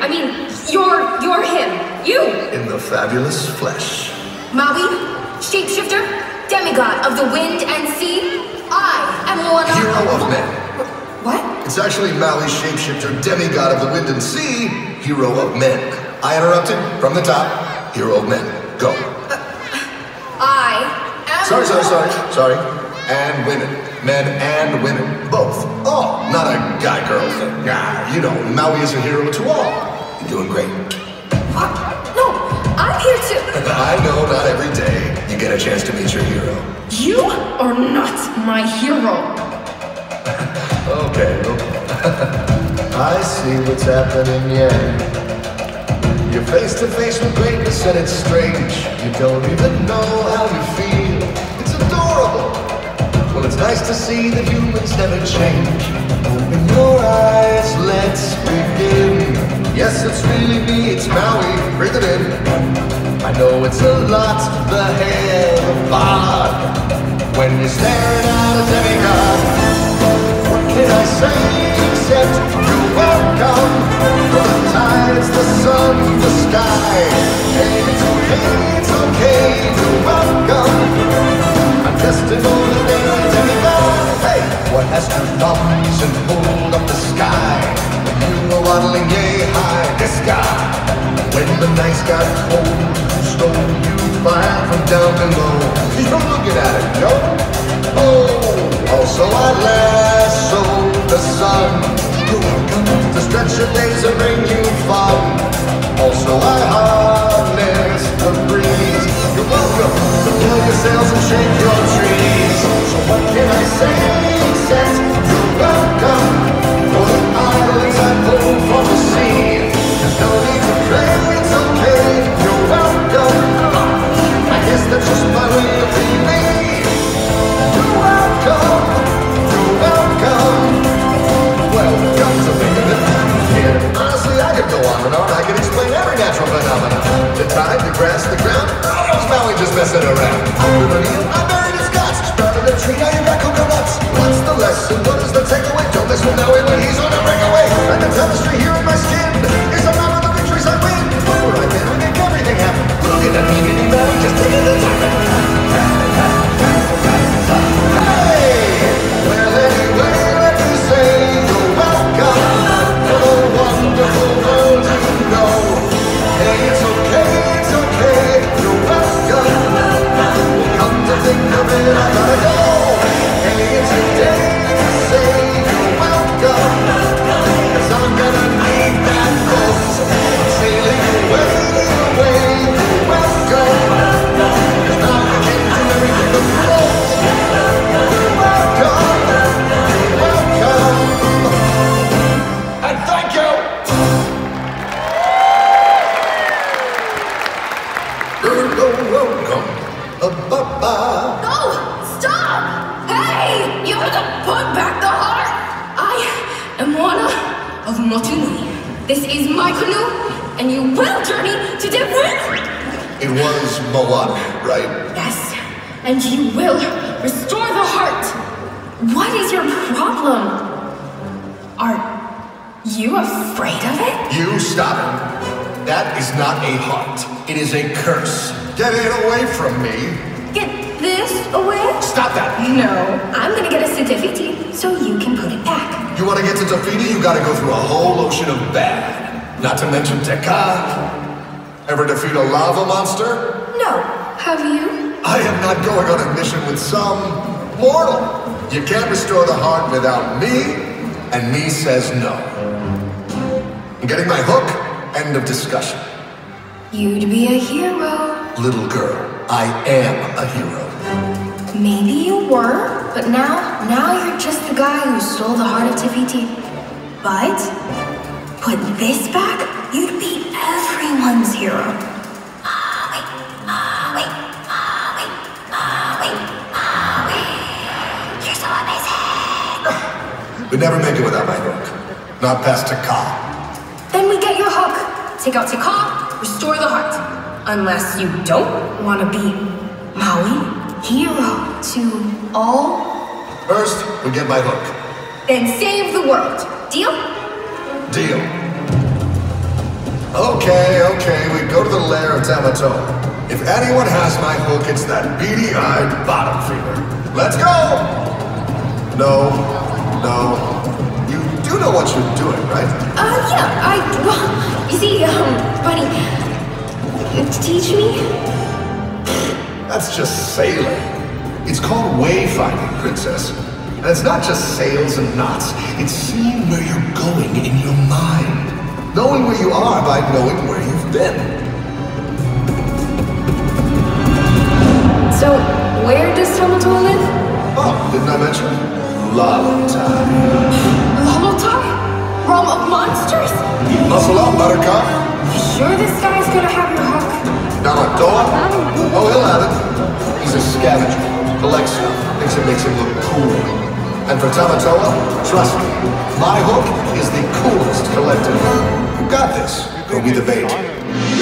I mean, you're him. You! In the fabulous flesh. Maui, shapeshifter, demigod of the wind and sea. I am Moana. Hero of men. What? It's actually Maui, shapeshifter, demigod of the wind and sea, hero of men. I interrupted from the top. Hero of men. Go. I am... Sorry. And women. Men and women. Both. Oh, not a guy-girl thing. Nah, you know, Maui is a hero to all. You're doing great. What? No, I'm here too. I know, not every day you get a chance to meet your hero. You are not my hero. Okay. I see what's happening, yeah. You're face to face with greatness and it's strange. You don't even know how you feel. It's adorable. Well, it's nice to see that humans never change. Open your eyes, let's begin. Yes, it's really me, it's Maui. Breathe it in. I know it's a lot, the hell of odd. When you're staring at a demigod, what can I say except you're welcome? For the tides, the sun, the sky. Hey, it's okay, you're welcome. I'm just an ordinary demigod. Hey, what has two thumbs and pulled up the sky? You were waddling yay high, this guy. When the nights got cold, who stole you fire from down below? You're looking at it, yo. Oh, also I lassoed the sun. You're welcome to stretch your days and bring you fun. Also I harnessed the breeze. You're welcome to fill your sails and shake your trees. So what can I say except you're welcome for the islands I pulled from the sea. There's no need to pray, it's okay, you're welcome. I guess that's just my way of being. You're welcome. Welcome to think of it. Yeah, honestly, I could go on and on. I could explain every natural phenomenon. The tide, the grass, the ground. Oh, was Maui just messing around? I put an eel, I buried his guts. Sprouted a tree, now you got coconuts. What's the lesson? What is the takeaway? Don't mess with Maui when he's on a breakaway. And the tapestry here in my skin is a map of the victories I win. Look where I've been, I make everything happen. Look at that meaning, Maui, just taking the time. This is my canoe, and you will journey to different... It was Moana, right? Yes, and you will restore the heart. What is your problem? Are you afraid of it? You stop it. That is not a heart. It is a curse. Get it away from me. Get this away? Stop that. No, I'm gonna get us to Tafiti so you can put it back. You want to get to Tafiti, you gotta go through a whole ocean of bad. Not to mention Tekka. Ever defeat a lava monster? No. Have you? I am not going on a mission with some mortal. You can't restore the heart without me, and me says no. I'm getting my hook? End of discussion. You'd be a hero. Little girl, I am a hero. Maybe you were, but now you're just the guy who stole the heart of Tafiti. But put this back, you'd be everyone's hero. Maui, Maui, Maui, Maui, Maui. You're so amazing. We'd never make it without my hook. Not past Tekka. Then we get your hook. Take out Tekka, restore the heart. Unless you don't want to be Maui, hero to all. First, we get my hook. Then save the world. Deal? Deal. Okay, we go to the lair of Tamatoa. If anyone has my hook, it's that beady-eyed bottom feeder. Let's go! No. You do know what you're doing, right? Well, you see, buddy, teach me? That's just sailing. It's called wayfinding, princess. And it's not just sails and knots. It's seeing where you're going in your mind. Knowing where you are by knowing where you've been. So, where does Tamatoa live? Oh, didn't I mention? Lalatai. Lalatai? Realm of monsters? Muscle up, buttercup. You sure this guy's gonna have your hook? Tamatoa? Oh, he'll have it. He's a scavenger. Collects stuff. Thinks it makes him look cool. And for Tamatoa, trust me, my hook is the coolest collectible. You got this. Go be the bait.